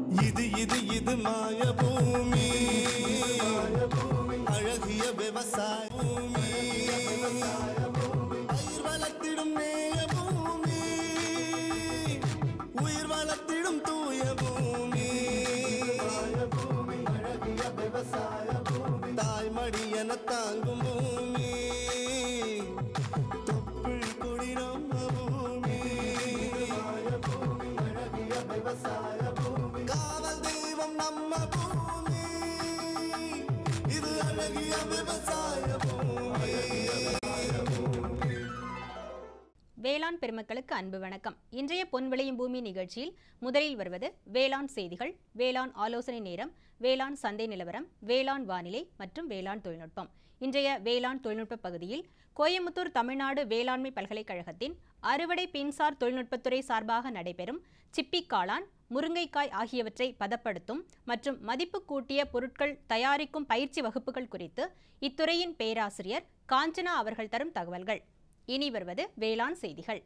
இது மாய பூமி, அழகிய விவசாய பூமி, பயிர் வளர்த்திடும் நேய பூமி, உயிர் வளர்த்திடும் தூய பூமி, அழகிய விவசாய பூமி, தாய்மடி என தாங்கும் பூமி, தொப்புள் கொடி நம்ம பூமி, அழகிய விவசாய பூமி, காவல் தெய்வம் நம்ம பூமி, இது அழகிய விவசாய பூமி. வேளாண் பெருமக்களுக்கு அன்பு வணக்கம். இன்றைய பொன் விளையும் பூமி நிகழ்ச்சியில் முதலில் வருவது வேளாண் செய்திகள், வேளாண் ஆலோசனை நேரம், வேளாண் சந்தை நிலவரம், வேளாண் வானிலை மற்றும் வேளாண் தொழில்நுட்பம். இன்றைய வேளாண் தொழில்நுட்ப பகுதியில் கோயமுத்தூர் தமிழ்நாடு வேளாண்மை பல்கலைக்கழகத்தின் அறுவடை பின்சார் தொழில்நுட்பத்துறை சார்பாக நடைபெறும் சிப்பி காளான், முருங்கைக்காய் ஆகியவற்றை பதப்படுத்தும் மற்றும் மதிப்பு கூட்டிய பொருட்கள் தயாரிக்கும் பயிற்சி வகுப்புகள் குறித்து இத்துறையின் பேராசிரியர் காஞ்சனா அவர்கள் தரும் தகவல்கள். இனி வருவது வேளாண் செய்திகள்.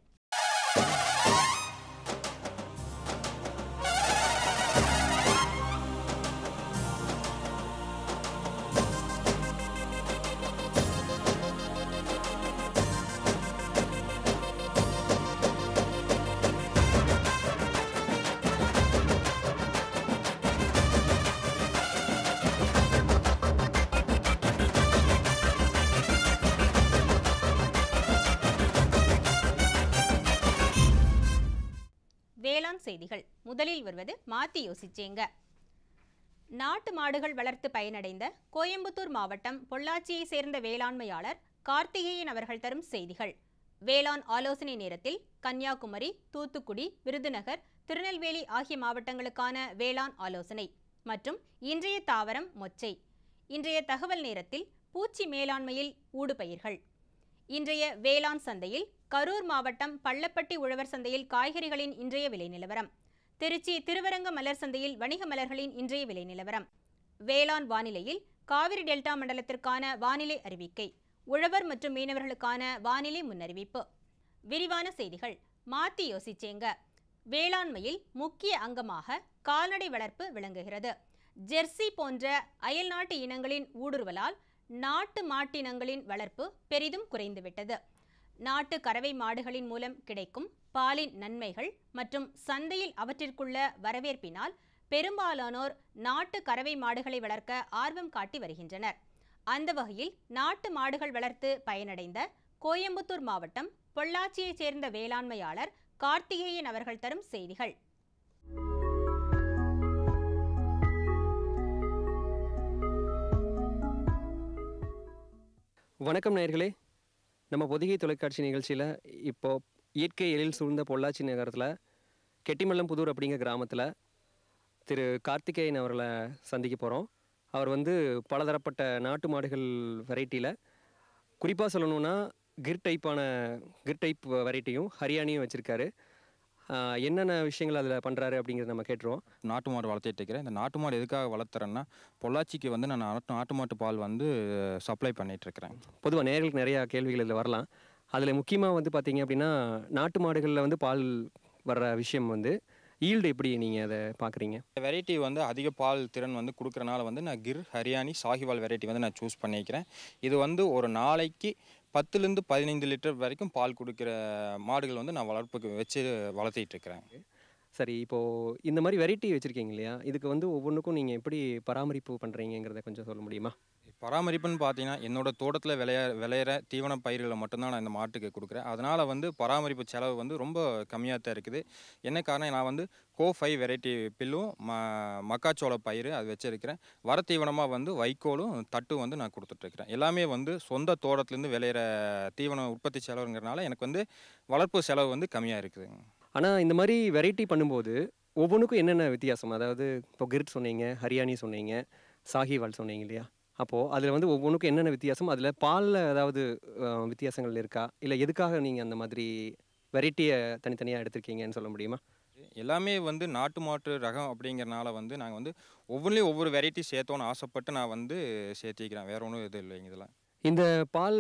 வேளாண் செய்திகள். முதலில் வருவது மாத்தி யோசிச்சேங்க. நாட்டு மாடுகள் வளர்த்து பயனடைந்த கோயம்புத்தூர் மாவட்டம் பொள்ளாச்சியை சேர்ந்த வேளாண்மையாளர் கார்த்திகேயன் அவர்கள் தரும் செய்திகள். வேளாண் ஆலோசனை நேரத்தில் கன்னியாகுமரி, தூத்துக்குடி, விருதுநகர், திருநெல்வேலி ஆகிய மாவட்டங்களுக்கான வேளாண் ஆலோசனை மற்றும் இன்றைய தாவரம் மொச்சை. இன்றைய தகவல் நேரத்தில் பூச்சி மேலாண்மையில் ஊடுபயிர்கள். இன்றைய வேளாண் சந்தையில் கரூர் மாவட்டம் பள்ளப்பட்டி உழவர் சந்தையில் காய்கறிகளின் இன்றைய விலை நிலவரம், திருச்சி திருவரங்க மலர் சந்தையில் வணிக மலர்களின் இன்றைய விலை நிலவரம், வேளாண் வானிலையில் காவிரி டெல்டா மண்டலத்திற்கான வானிலை அறிவிக்கை, உழவர் மற்றும் மீனவர்களுக்கான வானிலை முன்னறிவிப்பு. விரிவான செய்திகள். மாத்தி யோசிச்சேங்க. வேளாண்மையில் முக்கிய அங்கமாக கால்நடை வளர்ப்பு விளங்குகிறது. ஜெர்சி போன்ற அயல்நாட்டு இனங்களின் ஊடுருவலால் நாட்டு மாட்டினங்களின் வளர்ப்பு பெரிதும் குறைந்துவிட்டது. நாட்டு கறவை மாடுகளின் மூலம் கிடைக்கும் பாலின் நன்மைகள் மற்றும் சந்தையில் அவற்றிற்குள்ள வரவேற்பினால் பெரும்பாலானோர் நாட்டு கறவை மாடுகளை வளர்க்க ஆர்வம் காட்டி வருகின்றனர். அந்த வகையில் நாட்டு மாடுகள் வளர்த்து பயனடைந்த கோயம்புத்தூர் மாவட்டம் பொள்ளாச்சியைச் சேர்ந்த வேளாண்மையாளர் கார்த்திகேயன் அவர்கள் தரும் செய்திகள். வணக்கம் நேயர்களே. நம்ம பொதிகை தொலைக்காட்சி நிகழ்ச்சியில் இப்போது இயற்கை எழில் சூழ்ந்த பொள்ளாச்சி நகரத்தில் கெட்டிமல்லம் புதூர் அப்படிங்கிற கிராமத்தில் திரு கார்த்திகேயன் அவர்களை சந்திக்க போகிறோம். அவர் பலதரப்பட்ட நாட்டு மாடுகள் வெரைட்டியில் குறிப்பாக சொல்லணுன்னா கிர் டைப் வெரைட்டியும் ஹரியானியும் வச்சுருக்காரு. என்னென்ன விஷயங்கள் அதில் பண்ணுறாரு அப்படிங்கிறத நம்ம கேட்டுருவோம். நாட்டு மாடு வளர்த்திட்டு இருக்கிறேன். இந்த நாட்டு மாடு எதுக்காக வளர்த்துறேன்னா, பொள்ளாச்சிக்கு நான் நாட்டு மாட்டு பால் சப்ளை பண்ணிகிட்ருக்கிறேன். பொதுவாக நேயர்களுக்கு நிறையா கேள்விகள் இதில் வரலாம். அதில் முக்கியமாக பார்த்தீங்க அப்படின்னா, நாட்டு மாடுகளில் பால் வர்ற விஷயம் ஈல்டு எப்படி நீங்கள் அதை பார்க்குறீங்க? வெரைட்டி அதிக பால் திறன் கொடுக்குறனால நான் கிர், ஹரியானி, சாஹிவால் வெரைட்டி நான் சூஸ் பண்ணிக்கிறேன். இது ஒரு நாளைக்கு 10லேருந்து 15 லிட்டர் வரைக்கும் பால் கொடுக்குற மாடுகள் நான் வளர்ப்புக்கு வச்சு வளர்த்திட்டு இருக்கிறேன். சரி, இப்போது இந்த மாதிரி வெரைட்டி வச்சுருக்கீங்க இல்லையா, இதுக்கு ஒவ்வொன்றுக்கும் நீங்கள் எப்படி பராமரிப்பு பண்ணுறீங்கிறத கொஞ்சம் சொல்ல முடியுமா? பராமரிப்புன்னு பார்த்தீங்கன்னா, என்னோடய தோட்டத்தில் விளையிற தீவன பயிர்களை மட்டும்தான் நான் இந்த மாட்டுக்கு கொடுக்குறேன். அதனால் பராமரிப்பு செலவு ரொம்ப கம்மியாக தான் இருக்குது. என்ன காரணம், நான் கோ5 வெரைட்டி பில்லும் மக்காச்சோள பயிர் அது வச்சுருக்கிறேன். வர தீவனமாக வைக்கோலும் தட்டும் நான் கொடுத்துட்ருக்கிறேன். எல்லாமே சொந்த தோட்டத்துலேருந்து விளையிற தீவன உற்பத்தி செலவுங்கிறனால எனக்கு வளர்ப்பு செலவு கம்மியாக இருக்குது. ஆனால் இந்த மாதிரி வெரைட்டி பண்ணும்போது ஒவ்வொன்றுக்கும் என்னென்ன வித்தியாசம்? அதாவது இப்போ கிர்ட் சொன்னீங்க, ஹரியானி சொன்னீங்க, சாஹிவால் சொன்னீங்க இல்லையா, அப்போது அதில் ஒவ்வொன்றுக்கும் என்னென்ன வித்தியாசம்? அதில் பாலில் ஏதாவது வித்தியாசங்கள் இருக்கா, இல்லை எதுக்காக நீங்கள் அந்த மாதிரி வெரைட்டியை தனித்தனியாக எடுத்திருக்கீங்கன்னு சொல்ல முடியுமா? எல்லாமே நாட்டு மாட்டு ரகம் அப்படிங்கிறனால நாங்கள் ஒவ்வொன்றிலையும் ஒவ்வொரு வெரைட்டி சேர்த்தோன்னு ஆசைப்பட்டு நான் சேர்த்திக்கிறேன். வேறு ஒன்றும் எதுவும் இல்லைங்க. இதெல்லாம் இந்த பால்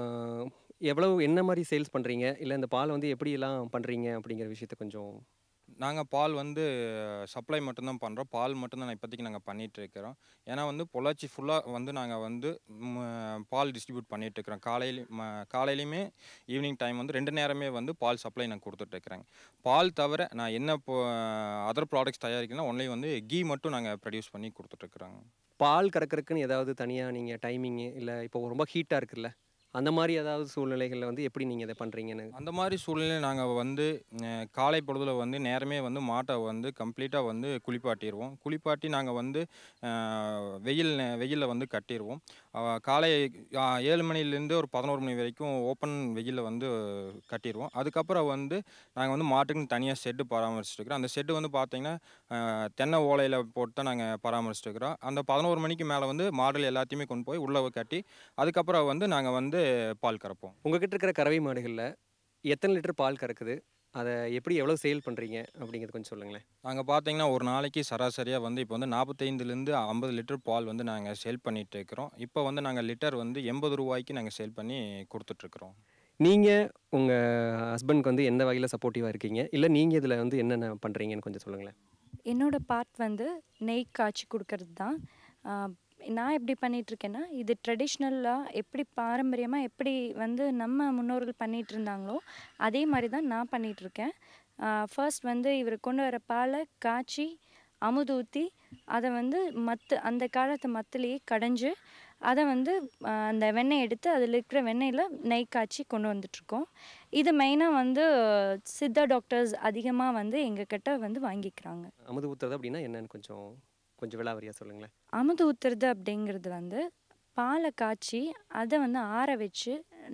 எவ்வளவு என்ன மாதிரி சேல்ஸ் பண்ணுறீங்க, இல்லை இந்த பால் எப்படியெல்லாம் பண்ணுறீங்க அப்படிங்கிற விஷயத்த கொஞ்சம் நாங்கள் பால் வந்து சப்ளை மட்டும்தான் பண்ணுறோம். பால் மட்டும்தான் இப்போதைக்கு நாங்கள் பண்ணிகிட்டு இருக்கிறோம். ஏன்னா வந்து பொள்ளாச்சி ஃபுல்லாக வந்து நாங்கள் வந்து பால் டிஸ்ட்ரிபியூட் பண்ணிகிட்டு இருக்கிறோம். காலையிலையுமே ஈவினிங் டைம் வந்து 2 நேரமே வந்து பால் சப்ளை நான் கொடுத்துட்ருக்குறேங்க. பால் தவிர நான் என்ன அதர் ப்ராடக்ட்ஸ் தயாரிக்கணும்னா ஒன்லி வந்து கீ மட்டும் நாங்கள் ப்ரொடியூஸ் பண்ணி கொடுத்துட்ருக்குறோங்க. பால் கறக்கறதுக்குன்னு ஏதாவது தனியாக நீங்கள் டைமிங்கு இல்லை இப்போ ரொம்ப ஹீட்டாக இருக்குல்ல, அந்த மாதிரி ஏதாவது சூழ்நிலைகளில் வந்து எப்படி நீங்கள் இதை பண்ணுறீங்கன்னு? அந்த மாதிரி சூழ்நிலையில் நாங்கள் வந்து காலை பொழுதுல வந்து நேரமே வந்து மாட்டை வந்து கம்ப்ளீட்டாக வந்து குளிப்பாட்டிடுவோம். குளிப்பாட்டி நாங்கள் வந்து வெயிலில் வந்து கட்டிடுவோம். காலை 7 மணிலேருந்து ஒரு 11 மணி வரைக்கும் ஓப்பன் வெயிலில் வந்து கட்டிடுவோம். அதுக்கப்புறம் வந்து நாங்கள் வந்து மாட்டுக்குன்னு தனியாக ஷெட்டு பராமரிச்சுட்டு இருக்கிறோம். அந்த ஷெட்டு வந்து பார்த்திங்கன்னா தென்னை ஓலையில் போட்டு தான் நாங்கள் பராமரிச்சுட்டு இருக்கிறோம். அந்த 11 மணிக்கு மேலே வந்து மாடுகள் எல்லாத்தையுமே கொண்டு போய் உள்ளே கட்டி அதுக்கப்புறம் வந்து நாங்கள் வந்து பால் கறப்போம். உங்ககிட்ட இருக்கிற கறவை மாடுகளில் எத்தனை லிட்டர் பால் கறக்குது, அதை எப்படி எவ்வளோ சேல் பண்ணுறீங்க அப்படிங்கிறது கொஞ்சம் சொல்லுங்களேன். நாங்கள் பார்த்தீங்கன்னா ஒரு நாளைக்கு சராசரியாக வந்து இப்போ வந்து 45லேருந்து 50 லிட்டர் பால் வந்து நாங்கள் சேல் பண்ணிகிட்டு இருக்கிறோம். இப்போ வந்து நாங்கள் லிட்டர் வந்து 80 ரூபாய்க்கு நாங்கள் சேல் பண்ணி கொடுத்துட்ருக்குறோம். நீங்கள் உங்கள் ஹஸ்பண்ட்க்கு வந்து எந்த வகையில் சப்போர்ட்டிவாக இருக்கீங்க, இல்லை நீங்கள் இதில் வந்து என்னென்ன பண்ணுறீங்கன்னு கொஞ்சம் சொல்லுங்களேன். என்னோடய பார்ட் வந்து நெய் காய்ச்சி கொடுக்கறது தான். நான் எப்படி பண்ணிகிட்ருக்கேன்னா, இது ட்ரெடிஷ்னலாக எப்படி பாரம்பரியமாக எப்படி வந்து நம்ம முன்னோர்கள் பண்ணிகிட்டு இருந்தாங்களோ அதே மாதிரி தான் நான் பண்ணிகிட்ருக்கேன். ஃபர்ஸ்ட் வந்து இவர் கொண்டு வர பாலை காய்ச்சி அமுது ஊற்றி அதை வந்து அந்த காலத்து மத்துலேயே கடைஞ்சி அதை வந்து அந்த வெண்ணெய் எடுத்து அதில் இருக்கிற வெண்ணெயில் நெய் காய்ச்சி கொண்டு வந்துட்ருக்கோம். இது மெயினாக வந்து சித்தா டாக்டர்ஸ் அதிகமாக வந்து எங்ககிட்ட வந்து வாங்கிக்கிறாங்க. அமுது ஊற்றுறது அப்படின்னா என்னன்னு கொஞ்சம் விலாவரியாக சொல்லுங்களேன். அமுது ஊற்றுறது அப்படிங்கிறது வந்து பாலை காய்ச்சி அதை வந்து ஆற வச்சு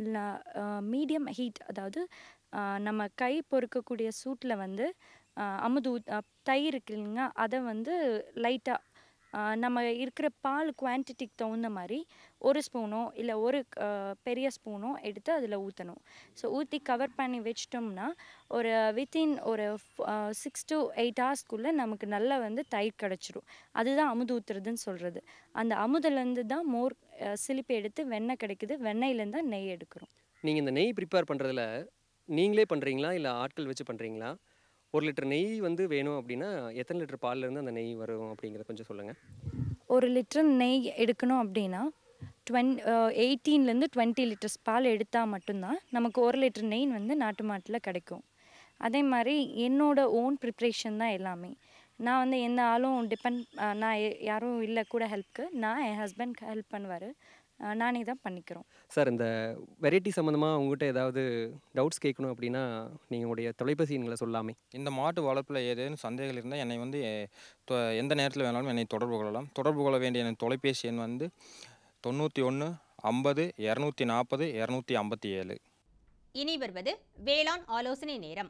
மீடியம் ஹீட், அதாவது நம்ம கை பொறுக்கக்கூடிய சூட்டில் வந்து அமுது தயிர் இருக்கு இல்லைங்க, அதை வந்து லைட்டாக நம்ம இருக்கிற பால் குவான்டிட்டிக்கு தகுந்த மாதிரி 1 ஸ்பூனோ இல்லை ஒரு பெரிய ஸ்பூனோ எடுத்து அதில் ஊற்றணும். ஸோ ஊற்றி கவர் பண்ணி வச்சிட்டோம்னா வித்தின் ஒரு 6 to 8 ஹவர்ஸ்க்குள்ளே நமக்கு நல்லா வந்து தயிர் கிடச்சிரும். அதுதான் அமுது ஊற்றுறதுன்னு சொல்கிறது. அந்த அமுதுலேருந்து தான் மோர் சிலிப்பி எடுத்து வெண்ணெய் கிடைக்குது, வெண்ணெயிலேருந்து தான் நெய் எடுக்கிறோம். நீங்கள் இந்த நெய் ப்ரிப்பேர் பண்ணுறதுல நீங்களே பண்ணுறீங்களா இல்லை ஆட்கள் வச்சு பண்ணுறீங்களா? 1 லிட்டர் நெய் வந்து வேணும் அப்படின்னா எத்தனை லிட்டர் பால்லேருந்து அந்த நெய் வரும் அப்படிங்கிறத கொஞ்சம் சொல்லுங்கள். 1 லிட்டர் நெய் எடுக்கணும் அப்படின்னா 18லேருந்து 20 லிட்டர்ஸ் பால் எடுத்தால் மட்டும்தான் நமக்கு 1 லிட்டர் நெய் வந்து நாட்டு மாட்டில் கிடைக்கும். அதே மாதிரி என்னோடய ஓன் ப்ரிப்ரேஷன் தான் எல்லாமே. நான் வந்து எந்த ஆளும் நான் யாரும் இல்லை கூட ஹெல்ப்க்கு. என் ஹஸ்பண்ட் ஹெல்ப் பண்ணுவார், நானே தான் பண்ணிக்கிறோம். சார், இந்த வெரைட்டி சம்மந்தமாக உங்கள்கிட்ட ஏதாவது டவுட்ஸ் கேட்கணும் அப்படின்னா நீங்கள் உங்களுடைய தொலைபேசி எண்களை சொல்லாமே. இந்த மாட்டு வளர்ப்பில் ஏதேனும் சந்தேகங்கள் இருந்தால் என்னை வந்து எந்த நேரத்தில் வேணாலும் என்னை தொடர்பு கொள்ளலாம். தொடர்பு கொள்ள வேண்டிய என் தொலைபேசி எண் வந்து 91 50 240 257. இனி வருவது வேளாண் ஆலோசனை நேரம்.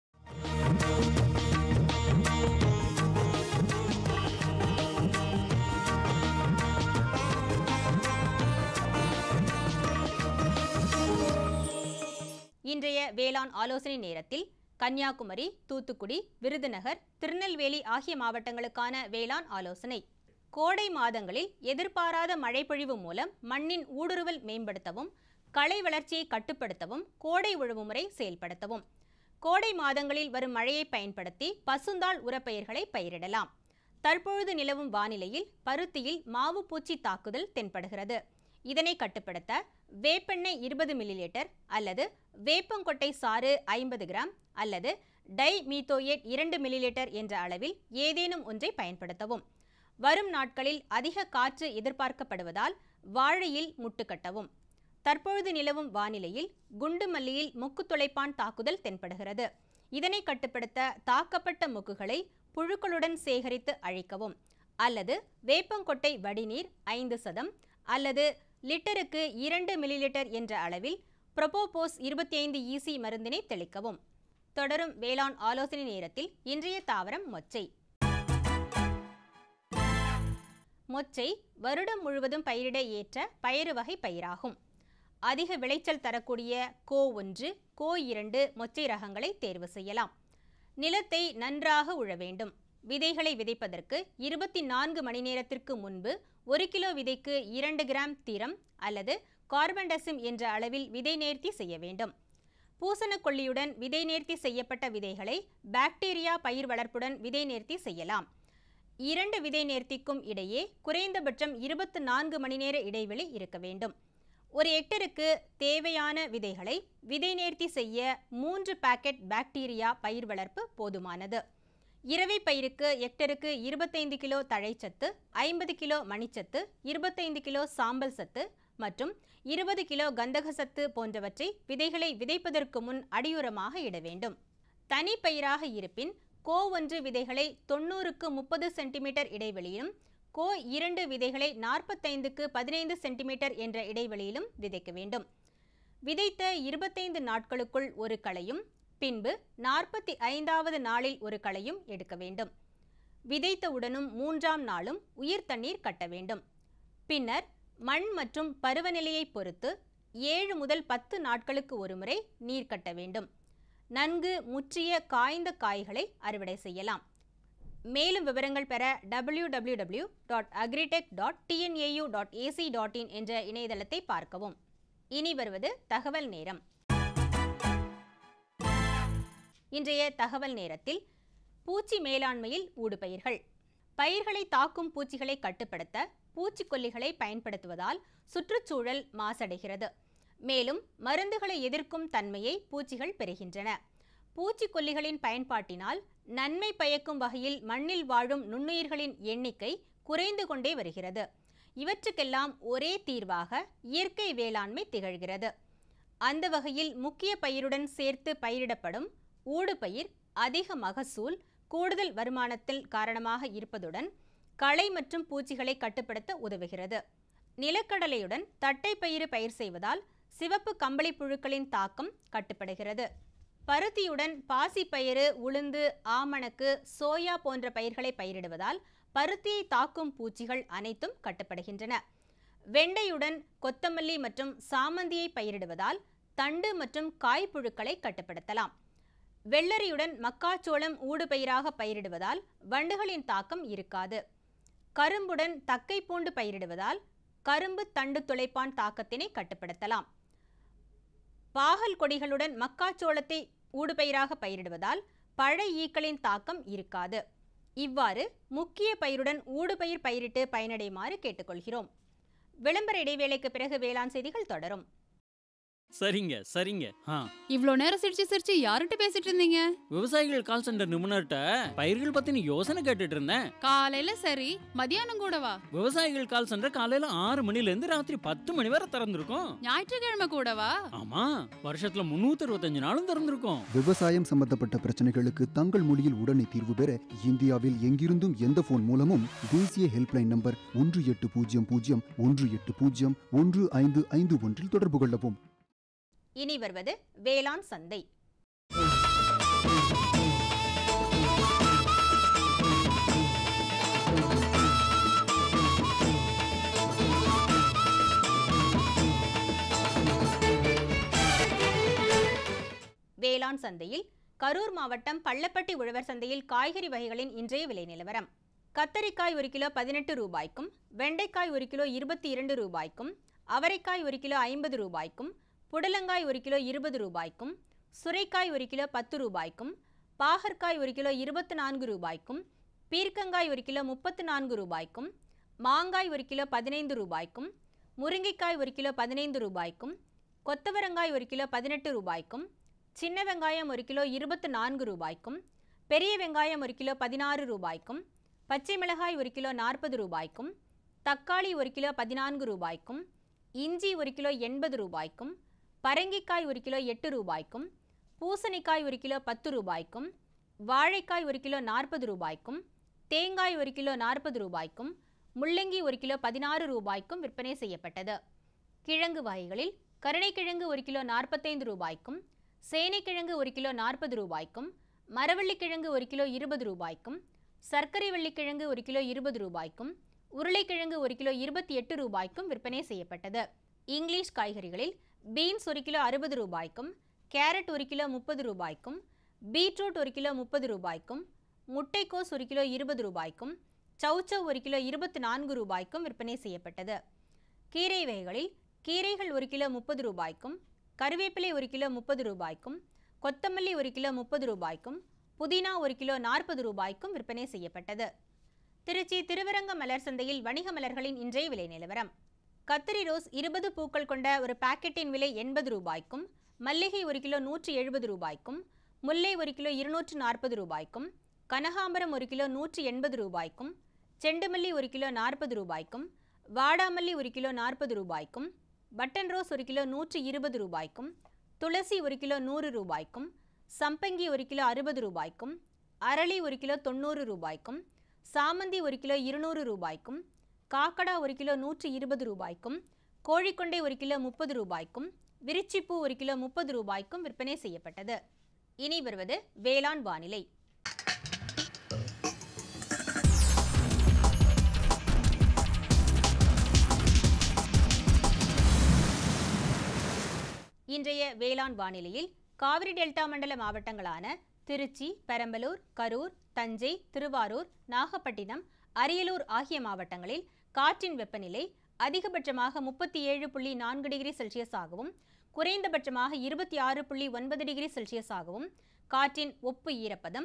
இன்றைய வேளாண் ஆலோசனை நேரத்தில் கன்னியாகுமரி, தூத்துக்குடி, விருதுநகர், திருநெல்வேலி ஆகிய மாவட்டங்களுக்கான வேளாண் ஆலோசனை. கோடை மாதங்களில் எதிர்பாராத மழைப்பொழிவு மூலம் மண்ணின் ஊடுருவல் மேம்படுத்தவும், களை வளர்ச்சியை கட்டுப்படுத்தவும் கோடை உழவு முறை செயல்படுத்தவும். கோடை மாதங்களில் வரும் மழையை பயன்படுத்தி பசுந்தாள் உரப்பயிர்களை பயிரிடலாம். தற்பொழுது நிலவும் வானிலையில் பருத்தியில் மாவு பூச்சி தாக்குதல் தென்படுகிறது. இதனை கட்டுப்படுத்த வேப்பெண்ணெய் 20 மில்லிலிட்டர் அல்லது வேப்பங்கொட்டை சாறு 50 கிராம் அல்லது டை மீத்தோயேட் 2 மில்லிலிட்டர் என்ற அளவில் ஏதேனும் ஒன்றை பயன்படுத்தவும். வரும் நாட்களில் அதிக காற்று எதிர்பார்க்கப்படுவதால் வாழையில் முட்டு கட்டவும். தற்பொழுது நிலவும் வானிலையில் குண்டு மல்லியில் மொக்கு துளைப்பான் தாக்குதல் தென்படுகிறது. இதனை கட்டுப்படுத்த தாக்கப்பட்ட மொக்குகளை புழுக்களுடன் சேகரித்து அழிக்கவும் அல்லது வேப்பங்கொட்டை வடிநீர் 5% அல்லது லிட்டருக்கு 2 மில்லிலிட்டர் என்ற அளவில் ப்ரோபோபோஸ் 25 EC மருந்தினை தெளிக்கவும். தொடரும் வேளாண் ஆலோசனை நேரத்தில் இன்றைய தாவரம் மொச்சை. மொச்சை வருடம் முழுவதும் பயிரிட ஏற்ற பயறு வகை பயிராகும். அதிக விளைச்சல் தரக்கூடிய கோ 1, கோ 2 மொச்சை ரகங்களை தேர்வு செய்யலாம். நிலத்தை நன்றாக உழ வேண்டும். விதைகளை விதைப்பதற்கு 24 மணி நேரத்திற்கு முன்பு 1 கிலோ விதைக்கு 2 கிராம் தீரம் அல்லது கார்பன்டசிம் என்ற அளவில் விதை நேர்த்தி செய்ய வேண்டும். பூசணக்கொல்லியுடன் விதை நேர்த்தி செய்யப்பட்ட விதைகளை பாக்டீரியா பயிர் வளர்ப்புடன் விதை நேர்த்தி செய்யலாம். 2 விதை நேர்த்திக்கும் இடையே குறைந்தபட்சம் 24 மணி நேர இடைவெளி இருக்க வேண்டும். ஒரு ஹெக்டருக்கு தேவையான விதைகளை விதை நேர்த்தி செய்ய 3 பாக்கெட் பாக்டீரியா பயிர் வளர்ப்பு போதுமானது. இரவை பயிருக்கு ஹெக்டருக்கு 25 கிலோ தழைச்சத்து, 50 கிலோ மணிச்சத்து, 25 கிலோ சாம்பல் சத்து மற்றும் 20 கிலோ கந்தக சத்து போன்றவற்றை விதைகளை விதைப்பதற்கு முன் அடியுரமாக இட வேண்டும். தனி பயிராக இருப்பின் கோ1 விதைகளை 90க்கு 30 சென்டிமீட்டர் இடைவெளியிலும், கோ2 விதைகளை 45க்கு 15 சென்டிமீட்டர் என்ற இடைவெளியிலும் விதைக்க வேண்டும். விதைத்த 25 நாட்களுக்குள் ஒரு களையும், பின்பு 45வது நாளில் ஒரு களையும் எடுக்க வேண்டும். விதைத்தவுடனும் 3ஆம் நாளும் உயிர் தண்ணீர் கட்ட வேண்டும். பின்னர் மண் மற்றும் பருவநிலையை பொறுத்து 7 முதல் 10 நாட்களுக்கு ஒருமுறை நீர் கட்ட வேண்டும். நன்கு முற்றிய காய்ந்த காய்களை அறுவடை செய்யலாம். மேலும் விவரங்கள் பெற www.agritech.tnau.ac.in என்ற இணையதளத்தை பார்க்கவும். இனி வருவது தகவல் நேரம். இன்றைய தகவல் நேரத்தில் பூச்சி மேலாண்மையில் ஊடுபயிர்கள். பயிர்களை தாக்கும் பூச்சிகளை கட்டுப்படுத்த பூச்சிக்கொல்லிகளை பயன்படுத்துவதால் சுற்றுச்சூழல் மாசடைகிறது. மேலும் மருந்துகளை எதிர்க்கும் தன்மையை பூச்சிகள் பெறுகின்றன. பூச்சிக்கொல்லிகளின் பயன்பாட்டினால் நன்மை பயக்கும் வகையில் மண்ணில் வாழும் நுண்ணுயிர்களின் எண்ணிக்கை குறைந்து கொண்டே வருகிறது. இவற்றுக்கெல்லாம் ஒரே தீர்வாக இயற்கை வேளாண்மை திகழ்கிறது. அந்த வகையில் முக்கிய பயிருடன் சேர்த்து பயிரிடப்படும் ஊடுபயிர் அதிக மகசூல், கூடுதல் வருமானத்தில் காரணமாக இருப்பதுடன் களை மற்றும் பூச்சிகளை கட்டுப்படுத்த உதவுகிறது. நிலக்கடலையுடன் தட்டைப்பயிறு பயிர் செய்வதால் சிவப்பு கம்பளி புழுக்களின் தாக்கம் கட்டுப்படுகிறது. பருத்தியுடன் பாசிப்பயிறு, உளுந்து, ஆமணக்கு, சோயா போன்ற பயிர்களை பயிரிடுவதால் பருத்தியை தாக்கும் பூச்சிகள் அனைத்தும் கட்டுப்படுகின்றன. வெண்டையுடன் கொத்தமல்லி மற்றும் சாமந்தியை பயிரிடுவதால் தண்டு மற்றும் காய்ப்புழுக்களை கட்டுப்படுத்தலாம். வெள்ளரியுடன் மக்காச்சோளம் ஊடுபயிராக பயிரிடுவதால் வண்டுகளின் தாக்கம் இருக்காது. கரும்புடன் தக்கை பூண்டு பயிரிடுவதால் கரும்பு தண்டு துளைப்பான் தாக்கத்தினை கட்டுப்படுத்தலாம். பாகல் கொடிகளுடன் மக்காச்சோளத்தை ஊடுபயிராக பயிரிடுவதால் பழ ஈக்களின் தாக்கம் இருக்காது. இவ்வாறு முக்கிய பயிருடன் ஊடுபயிர் பயிரிட்டு பயனடையுமாறு கேட்டுக்கொள்கிறோம். விளம்பர இடைவேளைக்கு பிறகு வேளாண் செய்திகள் தொடரும். சரிங்க சரிங்க. இவ்ளோ நேரம் சிரிச்சு யார்கிட்ட பேசிட்டு இருந்தீங்க? விவசாயிகள் கால் சென்டர் நிபுணர்கிட்ட பயிர்கள் பத்தின யோசனை கேட்டுட்டு இருந்தேன். காலையில சரி, மதியானம் கூடவா? விவசாயிகள் கால் சென்டர் காலையில 6 மணில இருந்து ராத்திரி 10 மணி வரை திறந்திருக்கும். ஞாயிற்றுக்கிழமை கூடவா? ஆமா, வருஷத்துல 365 நாளும் திறந்திருக்கும். விவசாயம் சம்பந்தப்பட்ட பிரச்சனைகளுக்கு தங்கள் மொழியில் உடனே தீர்வு பெற இந்தியாவில் எங்கிருந்தும் எந்த போன் மூலமும் தேசிய ஹெல்ப்லைன் நம்பர் 1800-180-1551 தொடர்பு கொள்ளவும். இனி வருவது வேளாண் சந்தை. வேளாண் சந்தையில் கரூர் மாவட்டம் பள்ளப்பட்டி உழவர் சந்தையில் காய்கறி வகைகளின் இன்றைய விலை நிலவரம். கத்தரிக்காய் 1 கிலோ 18 ரூபாய்க்கும், வெண்டைக்காய் 1 கிலோ 22 ரூபாய்க்கும், அவரைக்காய் 1 கிலோ 50 ரூபாய்க்கும், புடலங்காய் 1 கிலோ 20 ரூபாய்க்கும், சுரைக்காய் 1 கிலோ 10 ரூபாய்க்கும், பாகற்காய் 1 கிலோ 24 ரூபாய்க்கும், பீர்க்கங்காய் 1 கிலோ 34 ரூபாய்க்கும், மாங்காய் 1 கிலோ 15 ரூபாய்க்கும், முருங்கைக்காய் 1 கிலோ 15 ரூபாய்க்கும், கொத்தவரங்காய் 1 கிலோ 18 ரூபாய்க்கும், சின்ன வெங்காயம் 1 கிலோ 24 ரூபாய்க்கும், பெரிய வெங்காயம் 1 கிலோ 16 ரூபாய்க்கும், பச்சை மிளகாய் 1 கிலோ 40 ரூபாய்க்கும், தக்காளி 1 கிலோ 14 ரூபாய்க்கும், இஞ்சி 1 கிலோ 80 ரூபாய்க்கும், பரங்கிக்காய் 1 கிலோ 8 ரூபாய்க்கும், பூசணிக்காய் 1 கிலோ 10 ரூபாய்க்கும், வாழைக்காய் 1 கிலோ 40 ரூபாய்க்கும், தேங்காய் 1 கிலோ 40 ரூபாய்க்கும், முள்ளங்கி 1 கிலோ 16 ரூபாய்க்கும் விற்பனை செய்யப்பட்டது. கிழங்கு வகைகளில் கருணைக்கிழங்கு 1 கிலோ 45 ரூபாய்க்கும், சேனைக்கிழங்கு 1 கிலோ 40 ரூபாய்க்கும், மரவள்ளிக்கிழங்கு 1 கிலோ 20 ரூபாய்க்கும், சர்க்கரை வள்ளிக்கிழங்கு 1 கிலோ 20 ரூபாய்க்கும், உருளைக்கிழங்கு 1 கிலோ 28 ரூபாய்க்கும் விற்பனை செய்யப்பட்டது. இங்கிலீஷ் காய்கறிகளில் பீன்ஸ் 1 கிலோ 60 ரூபாய்க்கும், கேரட் 1 கிலோ 30 ரூபாய்க்கும், பீட்ரூட் 1 கிலோ 30 ரூபாய்க்கும், முட்டைக்கோஸ் 1 கிலோ 20 ரூபாய்க்கும், சௌச்சவ் 1 கிலோ 24 ரூபாய்க்கும் விற்பனை செய்யப்பட்டது. கீரை வகைகளில் கீரைகள் 1 கிலோ 30 ரூபாய்க்கும், கருவேப்பிலை 1 கிலோ 30 ரூபாய்க்கும், கொத்தமல்லி 1 கிலோ 30 ரூபாய்க்கும், புதினா 1 கிலோ 40 ரூபாய்க்கும் விற்பனை செய்யப்பட்டது. திருச்சி திருவரங்க மலர் சந்தையில் வணிக மலர்களின் இன்றைய விலை நிலவரம். கத்திரி ரோஸ் 20 பூக்கள் கொண்ட ஒரு பாக்கெட்டின் விலை 80 ரூபாய்க்கும், மல்லிகை 1 கிலோ 170 ரூபாய்க்கும், முல்லை 1 கிலோ 240 ரூபாய்க்கும், கனகாம்பரம் 1 கிலோ 180 ரூபாய்க்கும், செண்டுமல்லி 1 கிலோ 40 ரூபாய்க்கும், வாடாமல்லி 1 கிலோ 40 ரூபாய்க்கும், பட்டன் ரோஸ் 1 கிலோ 120 ரூபாய்க்கும், துளசி 1 கிலோ 100 ரூபாய்க்கும், சம்பங்கி 1 கிலோ 60 ரூபாய்க்கும், அரளி 1 கிலோ 90 ரூபாய்க்கும், சாமந்தி 1 கிலோ 200 ரூபாய்க்கும், காக்கடா 1 கிலோ 120 ரூபாய்க்கும், கோழிக்கொண்டை 1 கிலோ 30 ரூபாய்க்கும், விரிச்சிப்பூ 1 கிலோ 30 ரூபாய்க்கும் விற்பனை செய்யப்பட்டது. இனி வருவது வேளாண் வானிலை. இன்றைய வேளாண் வானிலையில் காவிரி டெல்டா மண்டல மாவட்டங்களான திருச்சி, பெரம்பலூர், கரூர், தஞ்சை, திருவாரூர், நாகப்பட்டினம், அரியலூர் ஆகிய மாவட்டங்களில் காற்றின் வெப்பநிலை அதிகபட்சமாக 37.4 டிகிரி செல்சியஸாகவும் குறைந்தபட்சமாக 26.9 டிகிரி செல்சியஸாகவும், காற்றின் ஒப்பு ஈரப்பதம்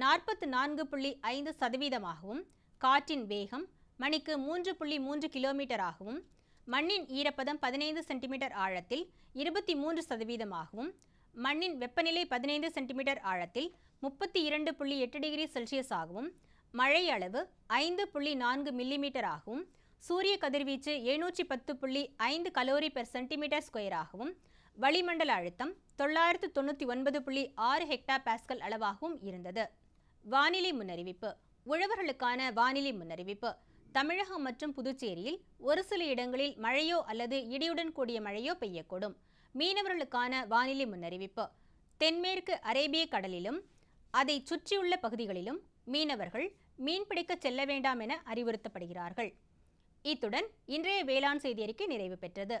44.5%ஆகவும், காற்றின் வேகம் மணிக்கு 3.3 கிலோமீட்டராகவும், மண்ணின் ஈரப்பதம் 15 சென்டிமீட்டர் ஆழத்தில் 23%ஆகவும், மண்ணின் வெப்பநிலை 15 சென்டிமீட்டர் ஆழத்தில் 32.8 டிகிரி செல்சியஸாகவும், மழை அளவு 5.4 மில்லிமீட்டராகவும், சூரிய கதிர்வீச்சு 710.5 கலோரி பெர் சென்டிமீட்டர் ஸ்கொயராகவும், வளிமண்டல அழுத்தம் 999.6 ஹெக்டா பாஸ்கல் அளவாகவும் இருந்தது. வானிலை முன்னறிவிப்பு. உழவர்களுக்கான வானிலை முன்னறிவிப்பு. தமிழகம் மற்றும் புதுச்சேரியில் ஒரு சில இடங்களில் மழையோ அல்லது இடியுடன் கூடிய மழையோ பெய்யக்கூடும். மீனவர்களுக்கான வானிலை முன்னறிவிப்பு. தென்மேற்கு அரேபிய கடலிலும் அதை சுற்றியுள்ள பகுதிகளிலும் மீனவர்கள் மீன்பிடிக்க செல்ல வேண்டாம் என அறிவுறுத்தப்படுகிறார்கள். இத்துடன் இன்றைய வேளாண் செய்தி அறிக்கை நிறைவு பெற்றது.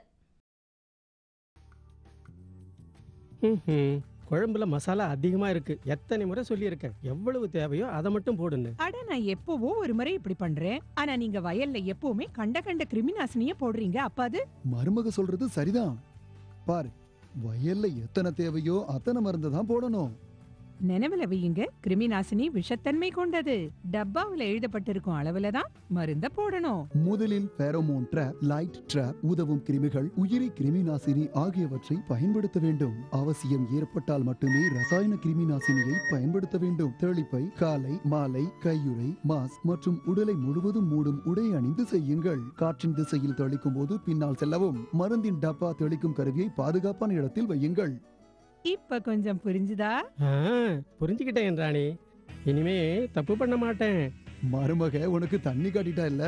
குழம்புல மசாலா அதிகமா இருக்கு. எத்தனை முறை சொல்லியிருக்கேன், எவ்வளவு தேவையோ அதை மட்டும் போடுன்னு. அட நான் எப்பவோ ஒரு முறை இப்படி பண்றேன். ஆனா நீங்க வயல்ல எப்பவுமே கண்ட கிருமிநாசினிய போடுறீங்க. அப்ப அது மருமக சொல்றது சரிதான். பாரு, வயல்ல எத்தனை தேவையோ அத்தனை மருந்து தான் போடணும். நினைவுல வையுங்க, கிருமிநாசினி விஷத்தன்மை கொண்டது. டப்பாவுல எழுதப்பட்டிருக்கும் அளவுல தான் மருந்த போடணும். முதலில் ஃபெரோமோன் ட்ராப், லைட் ட்ராப், உதவும் கிருமிகள், உயிரி கிருமிநாசினி ஆகியவற்றை பயன்படுத்த வேண்டும். அவசியம் ஏற்பட்டால் மட்டுமே ரசாயன கிருமிநாசினியை பயன்படுத்த வேண்டும். தெளிப்பை காலை மாலை கையுறை, மாஸ்க் மற்றும் உடலை முழுவதும் மூடும் உடை அணிந்து செய்யுங்கள். காற்றின் திசையில் தெளிக்கும் போது பின்னால் செல்லவும். மருந்தின் டப்பா தெளிக்கும் கருவியை பாதுகாப்பான இடத்தில் வையுங்கள். இப்ப கொஞ்சம் புரிஞ்சுதா? புரிஞ்சுக்கிட்டேன் ராணி, இனிமே தப்பு பண்ண மாட்டேன். மருமக உனக்கு தண்ணி காட்டிட்டா இல்ல.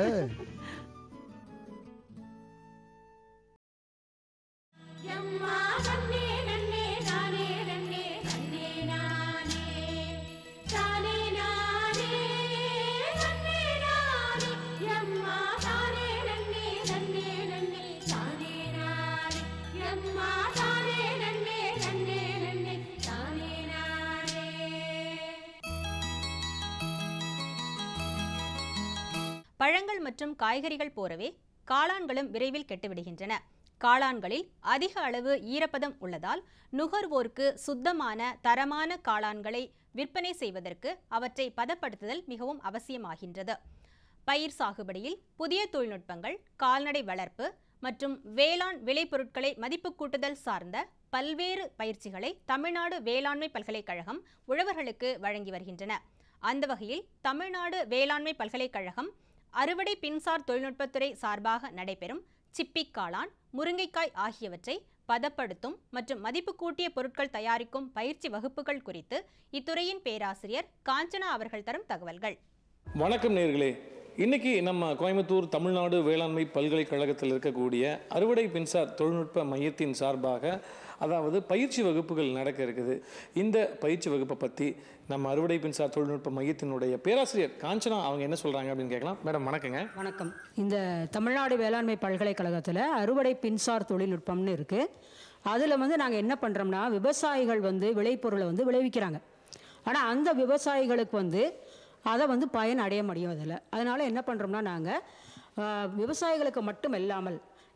பழங்கள் மற்றும் காய்கறிகள் போலவே காளான்களும் விரைவில் கெட்டுவிடுகின்றன. காளான்களில் அதிக அளவு ஈரப்பதம் உள்ளதால் நுகர்வோருக்கு சுத்தமான தரமான காளான்களை விற்பனை செய்வதற்கு அவற்றை பதப்படுத்துதல் மிகவும் அவசியமாகின்றது. பயிர் சாகுபடியில் புதிய தொழில்நுட்பங்கள், கால்நடை வளர்ப்பு மற்றும் வேளாண் விளைபொருட்களை மதிப்பு கூட்டுதல் சார்ந்த பல்வேறு பயிற்சிகளை தமிழ்நாடு வேளாண்மை பல்கலைக்கழகம் உழவர்களுக்கு வழங்கி வருகின்றன. அந்த வகையில் தமிழ்நாடு வேளாண்மை பல்கலைக்கழகம் அறுவடை பின்சார் தொழில்நுட்பத்துறை சார்பாக நடைபெறும் சிப்பி காளான், முருங்கைக்காய் ஆகியவற்றை பதப்படுத்தும் மற்றும் மதிப்பு கூட்டிய பொருட்கள் தயாரிக்கும் பயிற்சி வகுப்புகள் குறித்து இத்துறையின் பேராசிரியர் காஞ்சனா அவர்கள் தரும் தகவல்கள். வணக்கம் நேயர்களே, இன்னைக்கு நம்ம கோயம்புத்தூர் தமிழ்நாடு வேளாண்மை பல்கலைக்கழகத்தில் இருக்கக்கூடிய அறுவடை பின்சார் தொழில்நுட்ப மையத்தின் சார்பாக அதாவது பயிற்சி வகுப்புகள் நடக்க இருக்குது. இந்த பயிற்சி வகுப்பை பற்றி நம்ம அறுவடை பின்சார் தொழில்நுட்ப மையத்தினுடைய பேராசிரியர் காஞ்சனா அவங்க என்ன சொல்கிறாங்க அப்படின்னு கேட்கலாம். மேடம் வணக்கங்க. வணக்கம். இந்த தமிழ்நாடு வேளாண்மை பல்கலைக்கழகத்தில் அறுவடை பின்சார் தொழில்நுட்பம்னு இருக்குது. அதில் நாங்கள் என்ன பண்ணுறோம்னா, விவசாயிகள் விளைபொருளை விளைவிக்கிறாங்க. ஆனால் அந்த விவசாயிகளுக்கு அதை பயன் அடைய முடியும். அதில் அதனால் என்ன பண்ணுறோம்னா, நாங்கள் விவசாயிகளுக்கு மட்டும் இல்லாமல்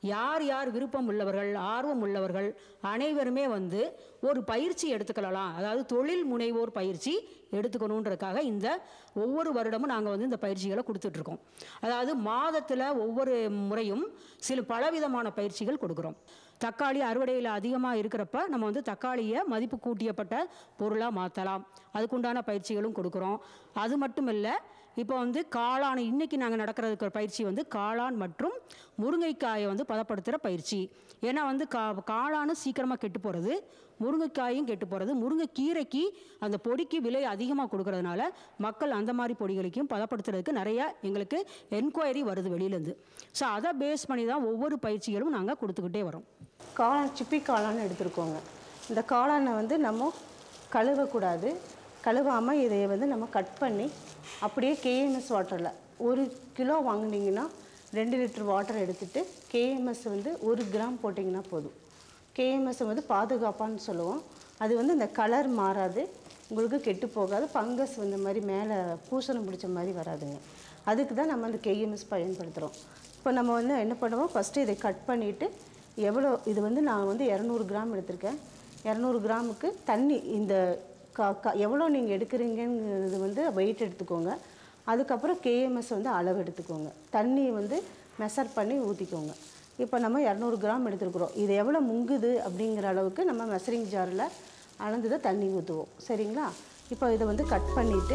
யார் யார் விருப்பம் உள்ளவர்கள் ஆர்வம் உள்ளவர்கள் அனைவருமே வந்து ஒரு பயிற்சி எடுத்துக்கலாம். அதாவது தொழில் முனைவோர் பயிற்சி எடுத்துக்கணுன்றதுக்காக இந்த ஒவ்வொரு வருடமும் நாங்கள் வந்து இந்த பயிற்சிகளை கொடுத்துட்ருக்கோம். அதாவது மாதத்தில் ஒவ்வொரு முறையும் சில பலவிதமான பயிற்சிகள் கொடுக்குறோம். தக்காளி அறுவடையில் அதிகமாக இருக்கிறப்ப நம்ம வந்து தக்காளியை மதிப்பு கூட்டியப்பட்ட பொருளாக மாற்றலாம், அதுக்குண்டான பயிற்சிகளும் கொடுக்குறோம். அது மட்டும் இல்லை, இப்போ வந்து காளான் இன்றைக்கி நாங்கள் நடக்கிறதுக்கு பயிற்சி வந்து காளான் மற்றும் முருங்கைக்காயை வந்து பதப்படுத்துகிற பயிற்சி. ஏன்னா வந்து காளானும் சீக்கிரமாக கெட்டு போகிறது, முருங்கைக்காயும் கெட்டு போகிறது. முருங்கைக்கீரைக்கு அந்த பொடிக்கு விலை அதிகமாக கொடுக்கறதுனால மக்கள் அந்த மாதிரி பொடிகளுக்கும் பதப்படுத்துறதுக்கு நிறையா எங்களுக்கு என்கொயரி வருது வெளியிலேருந்து. ஸோ அதை பேஸ் பண்ணி தான் ஒவ்வொரு பயிற்சிகளும் நாங்கள் கொடுத்துக்கிட்டே வரோம். காளான் சிப்பி காளான் எடுத்துருக்கோங்க. இந்த காளானை வந்து நம்ம கழுவக்கூடாது. கழுவாமல் இதை வந்து நம்ம கட் பண்ணி அப்படியே கேஎம்எஸ் வாட்டரில் 1 கிலோ வாங்கினீங்கன்னா 2 லிட்டர் வாட்டர் எடுத்துகிட்டு கேஎம்எஸ் வந்து 1 கிராம் போட்டிங்கன்னா போதும். கேஎம்எஸ் வந்து பாதுகாப்பான்னு சொல்லுவோம். அது வந்து இந்த கலர் மாறாது, உங்களுக்கு கெட்டு போகாது, ஃபங்கஸ் வந்து மாதிரி மேலே பூசணம் பிடிச்ச மாதிரி வராதுங்க. அதுக்கு தான் நம்ம அந்த கேஎம்எஸ் பயன்படுத்துகிறோம். இப்போ நம்ம வந்து என்ன பண்ணுவோம், ஃபஸ்ட்டு இதை கட் பண்ணிவிட்டு எவ்வளோ இது வந்து நான் வந்து 200 கிராம் எடுத்திருக்கேன். 200 கிராமுக்கு தண்ணி இந்த எவ்வளோ நீங்கள் எடுக்கிறீங்கிறது வந்து வெயிட் எடுத்துக்கோங்க. அதுக்கப்புறம் கேஎம்எஸ் வந்து அளவு எடுத்துக்கோங்க. தண்ணி வந்து மெஷர் பண்ணி ஊற்றிக்கோங்க. இப்போ நம்ம 200 கிராம் எடுத்துருக்குறோம். இது எவ்வளோ முங்குது அப்படிங்கிற அளவுக்கு நம்ம மெஷரிங் ஜாரில் அளந்து தான் தண்ணி ஊற்றுவோம். சரிங்களா? இப்போ இதை வந்து கட் பண்ணிவிட்டு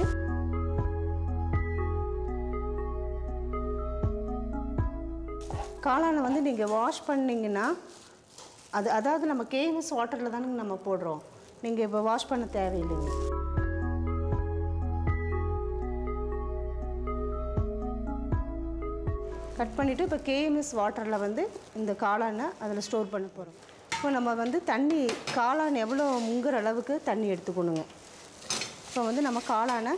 காளானை வந்து நீங்கள் வாஷ் பண்ணிங்கன்னா அதாவது நம்ம கேஎம்எஸ் வாட்டரில் தானுங்க நம்ம போடுறோம். நீங்கள் இப்போ வாஷ் பண்ண தேவையில்லைங்க. கட் பண்ணிவிட்டு இப்போ கேஎம்எஸ் வாட்டரில் வந்து இந்த காளானை அதில் ஸ்டோர் பண்ண போகிறோம். இப்போ நம்ம வந்து தண்ணி காளான் எவ்வளோ முங்குற அளவுக்கு தண்ணி எடுத்துக்கணுங்க. இப்போ வந்து நம்ம காளானை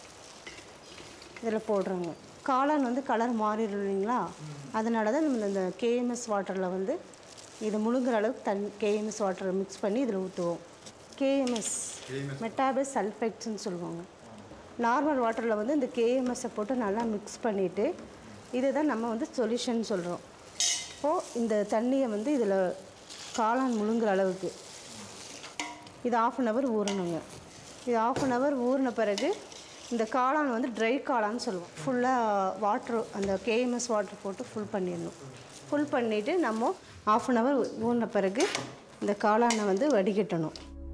இதில் போடுறோங்க. காளான் வந்து கலர் மாறிடும் இல்லைங்களா? அதனால தான் நம்ம இந்த கேஎம்எஸ் வாட்டரில் வந்து இது முழுங்குற அளவுக்கு கேஎம்எஸ் வாட்டரை மிக்ஸ் பண்ணி இதில் ஊற்றுவோம். கேஎம்எஸ் மெட்டாபஸ் சல்ஃபேட்ஸ்ன்னு சொல்லுவாங்க. நார்மல் வாட்டரில் வந்து இந்த கேஎம்எஸ்ஸை போட்டு நல்லா மிக்ஸ் பண்ணிவிட்டு இதை தான் நம்ம வந்து சொல்யூஷன் சொல்கிறோம். இப்போது இந்த தண்ணியை வந்து இதில் காளான் முழுங்குற அளவுக்கு இது 1/2 அன் ஹவர் ஊறணுங்க. இது 1/2 அன் ஹவர் ஊறின பிறகு இந்த காளான் வந்து ட்ரை காளான்னு சொல்லுவோம். ஃபுல்லாக வாட்ரு அந்த கேஎம்எஸ் வாட்டர் போட்டு ஃபுல் பண்ணிடணும். ஃபுல் பண்ணிவிட்டு நம்ம 1/2 அன் ஹவர் ஊறின பிறகு இந்த காளானை வந்து வடிகட்டணும்.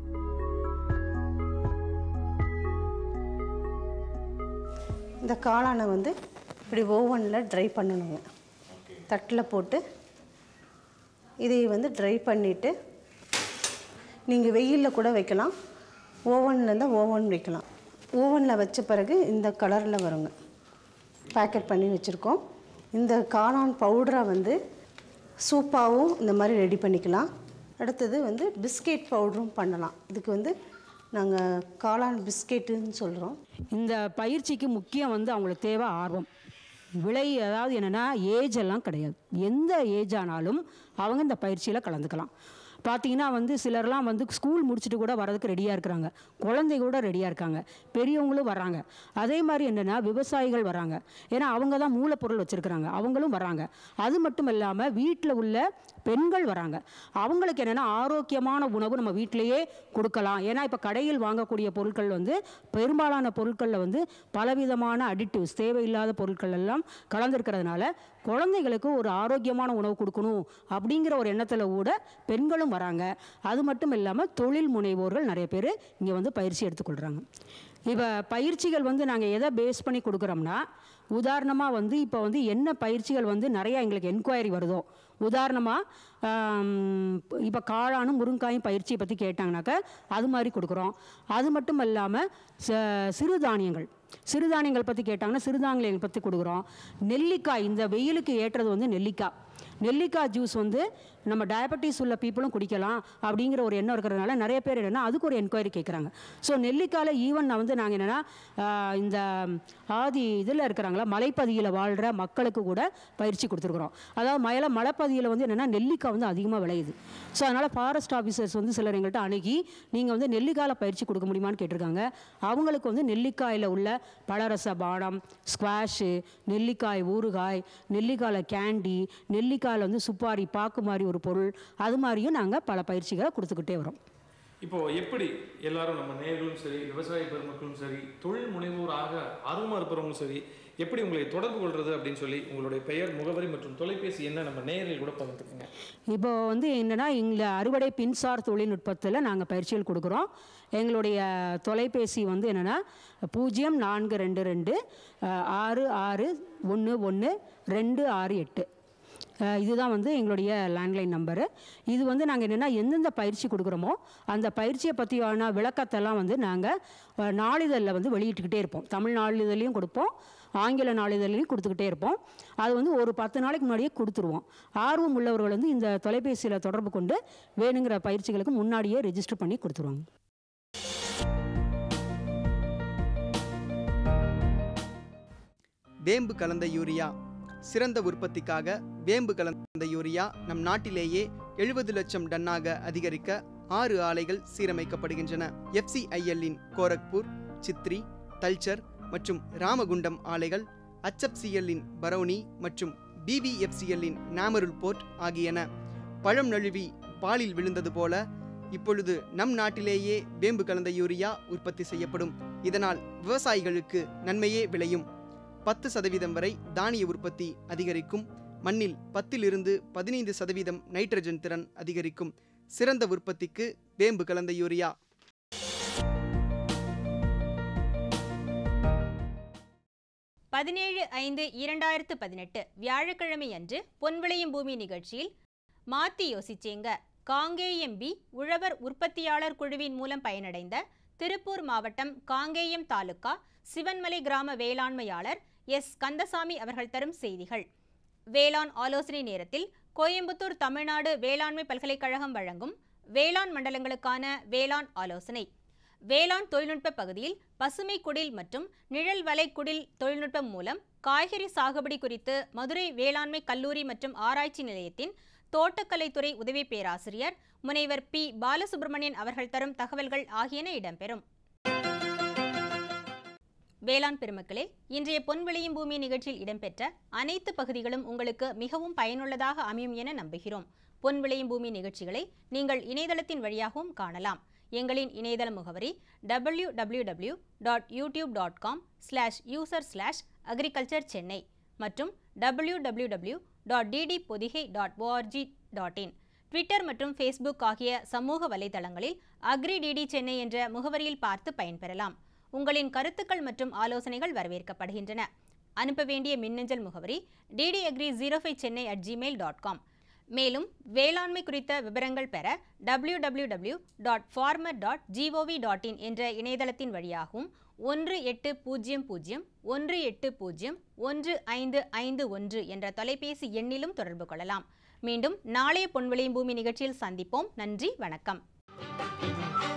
இந்த காளானை வந்து இப்படி ஓவனில் ட்ரை பண்ணணுங்க. தட்டில் போட்டு இதை வந்து ட்ரை பண்ணிவிட்டு நீங்கள் வெயிலில் கூட வைக்கலாம், ஓவனில் இருந்தால் ஓவன் வைக்கலாம். ஓவனில் வச்ச பிறகு இந்த கலரில் வருங்க. பேக்கெட் பண்ணி வச்சுருக்கோம். இந்த காளான் பவுடரை வந்து சூப்பாகவும் இந்த மாதிரி ரெடி பண்ணிக்கலாம். அடுத்தது வந்து பிஸ்கெட் பவுடரும் பண்ணலாம். இதுக்கு வந்து நாங்கள் காளான் பிஸ்கெட்டுன்னு சொல்கிறோம். இந்த பயிற்சிக்கு முக்கியம் வந்து அவங்களுக்கு தேவை ஆர்வம். விலை அதாவது என்னென்னா ஏஜ் எல்லாம் கிடையாது. எந்த ஏஜ் ஆனாலும் அவங்க இந்த பயிற்சியில் கலந்துக்கலாம். பார்த்தீங்கன்னா வந்து சிலர்லாம் வந்து ஸ்கூல் முடிச்சுட்டு கூட வரதுக்கு ரெடியாக இருக்கிறாங்க, குழந்தை கூட ரெடியாக இருக்காங்க, பெரியவங்களும் வராங்க. அதே மாதிரி என்னென்னா விவசாயிகள் வராங்க, ஏன்னா அவங்க தான் மூலப்பொருள் வச்சுருக்கிறாங்க, அவங்களும் வராங்க. அது மட்டும் இல்லாமல் வீட்டில் உள்ள பெண்கள் வராங்க. அவங்களுக்கு என்னென்னா ஆரோக்கியமான உணவு நம்ம வீட்டிலையே கொடுக்கலாம். ஏன்னா இப்போ கடையில் வாங்கக்கூடிய பொருட்கள் வந்து பெரும்பாலான பொருட்களில் வந்து பலவிதமான அடிட்டிவ்ஸ் தேவையில்லாத பொருட்கள் எல்லாம் கலந்துருக்கிறதுனால குழந்தைகளுக்கு ஒரு ஆரோக்கியமான உணவு கொடுக்கணும் அப்படிங்கிற ஒரு எண்ணத்தில் கூட பெண்களும் வராங்க. அது மட்டும் இல்லாமல் தொழில் முனைவோர்கள் நிறைய பேர் இங்கே வந்து பயிற்சி எடுத்துக்கொள்கிறாங்க. இப்போ பயிற்சிகள் வந்து நாங்கள் எதை பேஸ் பண்ணி கொடுக்குறோம்னா, உதாரணமாக வந்து இப்போ வந்து என்ன பயிற்சிகள் வந்து நிறையா எங்களுக்கு என்கொயரி வருதோ, உதாரணமாக இப்போ காளானும் முருங்காயும் பயிற்சியை பற்றி கேட்டாங்கனாக்கா அது மாதிரி கொடுக்குறோம். அது மட்டும் இல்லாமல் சிறுதானியங்கள் பற்றி கேட்டாங்கன்னா சிறுதானியங்கள் பற்றி கொடுக்குறோம். நெல்லிக்காய் இந்த வெயிலுக்கு ஏற்றது வந்து நெல்லிக்காய் ஜூஸ் வந்து நம்ம டயபெட்டிஸ் உள்ள பீப்புளும் குடிக்கலாம் அப்படிங்கிற ஒரு எண்ணம் இருக்கிறதுனால நிறைய பேர் என்னென்னா அதுக்கு ஒரு என்கொயரி கேட்குறாங்க. ஸோ நெல்லிக்காயில் ஈவன் வந்து நாங்கள் என்னென்னா இந்த இதில் இருக்கிறாங்களா மலைப்பகுதியில் வாழ்கிற மக்களுக்கு கூட பயிற்சி கொடுத்துருக்குறோம். அதாவது மலைப்பகுதியில் வந்து என்னென்னா நெல்லிக்காய் வந்து அதிகமாக விளையுது. ஸோ அதனால் ஃபாரஸ்ட் ஆஃபீஸர்ஸ் வந்து சிலர் எங்கள்கிட்ட அணுகி நீங்கள் வந்து நெல்லிக்காயில் பயிற்சி கொடுக்க முடியுமான்னு கேட்டிருக்காங்க. அவங்களுக்கு வந்து நெல்லிக்காயில் உள்ள பழரச பானம், ஸ்குவாஷு, நெல்லிக்காய் ஊறுகாய், நெல்லிக்காயில் கேண்டி, நெல்லிக்காயில் வந்து சுப்பாரி பாக்கு மாதிரி ஒரு பொருள், அது மாதிரியும் நாங்கள் பல பயிற்சிகளை கொடுத்துக்கிட்டே வரோம். இப்போது எப்படி எல்லாரும் நம்ம நேயர்களும் சரி, விவசாய பெருமக்களும் சரி, தொழில் முனைவோராக ஆர்வமாக இருப்பவங்களும் சரி, எப்படி உங்களை தொடர்பு கொள்வது அப்படின்னு சொல்லி உங்களுடைய பெயர், முகவரி மற்றும் தொலைபேசி என்ன நம்ம நேயர்கள் கூட பகிர்ந்துக்குங்க. இப்போ வந்து என்னென்னா எங்களை அறுவடை பின்சார் தொழில்நுட்பத்தில் நாங்கள் பயிற்சிகள் கொடுக்குறோம். எங்களுடைய தொலைபேசி வந்து என்னென்னா 0422 6611 268. இதுதான் வந்து எங்களுடைய லேண்ட்லைன் நம்பரு. இது வந்து நாங்கள் என்னென்னா எந்தெந்த பயிற்சி கொடுக்குறோமோ அந்த பயிற்சியை பற்றியான விளக்கத்தெல்லாம் வந்து நாங்கள் நாளிதழில் வந்து வெளியிட்டுக்கிட்டே இருப்போம். தமிழ் நாளிதழையும் கொடுப்போம், ஆங்கில நாளிதழையும் கொடுத்துக்கிட்டே இருப்போம். அது வந்து ஒரு 10 நாளைக்கு முன்னாடியே கொடுத்துருவோம். ஆர்வம் உள்ளவர்கள் வந்து இந்த தொலைபேசியில் தொடர்பு கொண்டு வேணுங்கிற பயிற்சிகளுக்கு முன்னாடியே ரெஜிஸ்டர் பண்ணி கொடுத்துருவாங்க. வேம்பு கலந்த யூரியா. சிறந்த உற்பத்திக்காக வேம்பு கலந்த யூரியா நம் நாட்டிலேயே 70 லட்சம் டன்னாக அதிகரிக்க 6 ஆலைகள் சீரமைக்கப்படுகின்றன. FCIL-இன் கோரக்பூர், சித்ரி, தல்ச்சர் மற்றும் ராமகுண்டம் ஆலைகள், HFCL-இன் பரௌனி மற்றும் BVFCL-இன் நாமருல் போர்ட் ஆகியன. பழம் நழுவி பாலில் விழுந்தது போல இப்பொழுது நம் நாட்டிலேயே வேம்பு கலந்த யூரியா உற்பத்தி செய்யப்படும். இதனால் விவசாயிகளுக்கு நன்மையே விளையும். 10% வரை தானிய உற்பத்தி அதிகரிக்கும். மண்ணில் 10-15% நைட்ரஜன் திறன் அதிகரிக்கும். சிறந்த உற்பத்திக்கு வேம்பு கலந்த யூரியா. பதினேழு 5/2018 வியாழக்கிழமை அன்று பொன்விளையும் பூமி நிகழ்ச்சியில் மாத்தி யோசிச்சேங்க காங்கேயம் பி உழவர் உற்பத்தியாளர் குழுவின் மூலம் பயனடைந்த திருப்பூர் மாவட்டம் காங்கேயம் தாலுகா சிவன்மலை கிராம வேளாண்மையாளர் எஸ் கந்தசாமி அவர்கள் தரும் செய்திகள். வேளாண் ஆலோசனை நேரத்தில் கோயம்புத்தூர் தமிழ்நாடு வேளாண்மை பல்கலைக்கழகம் வழங்கும் வேளாண் மண்டலங்களுக்கான வேளாண் ஆலோசனை. வேளாண் தொழில்நுட்ப பகுதியில் பசுமை குடில் மற்றும் நிழல் வலை குடில் தொழில்நுட்பம் மூலம் காய்கறி சாகுபடி குறித்து மதுரை வேளாண்மை கல்லூரி மற்றும் ஆராய்ச்சி நிலையத்தின் தோட்டக்கலைத்துறை உதவி பேராசிரியர் முனைவர் பி பாலசுப்ரமணியன் அவர்கள் தரும் தகவல்கள் ஆகியன இடம்பெறும். வேளாண் பெருமக்களே, இன்றைய பொன்விளையும் பூமி நிகழ்ச்சியில் இடம்பெற்ற அனைத்து பகுதிகளும் உங்களுக்கு மிகவும் பயனுள்ளதாக அமையும் என நம்புகிறோம். பொன்விளையும் பூமி நிகழ்ச்சிகளை நீங்கள் இணையதளத்தின் வழியாகவும் காணலாம். எங்களின் இணையதள முகவரி www.youtube.com/user/agriculture-chennai மற்றும் www.ddpodigai.org.in. ட்விட்டர் மற்றும் ஃபேஸ்புக் ஆகிய சமூக வலைதளங்களில் அக்ரிடிடி சென்னை என்ற முகவரியில் பார்த்து பயன்பெறலாம். உங்களின் கருத்துக்கள் மற்றும் ஆலோசனைகள் வரவேற்கப்படுகின்றன. அனுப்ப வேண்டிய மின்னஞ்சல் முகவரி ddagri05chennai@gmail.com. மேலும் வேளாண்மை குறித்த விவரங்கள் பெற www.farmer.gov.in என்ற இணையதளத்தின் வழியாகவும் 1800-180-1551 என்ற தொலைபேசி எண்ணிலும் தொடர்பு கொள்ளலாம். மீண்டும் நாளைய பொன்விளையும் பூமி நிகழ்ச்சியில் சந்திப்போம். நன்றி, வணக்கம்.